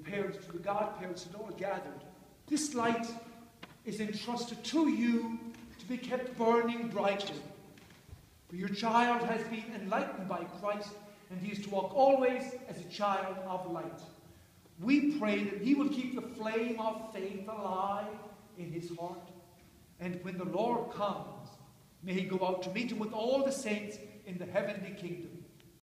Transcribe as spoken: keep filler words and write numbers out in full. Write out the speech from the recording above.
parents, to the godparents and all gathered, this light is entrusted to you to be kept burning brightly. For your child has been enlightened by Christ, and he is to walk always as a child of light. We pray that he will keep the flame of faith alive in his heart. And when the Lord comes, may he go out to meet him with all the saints in the heavenly kingdom.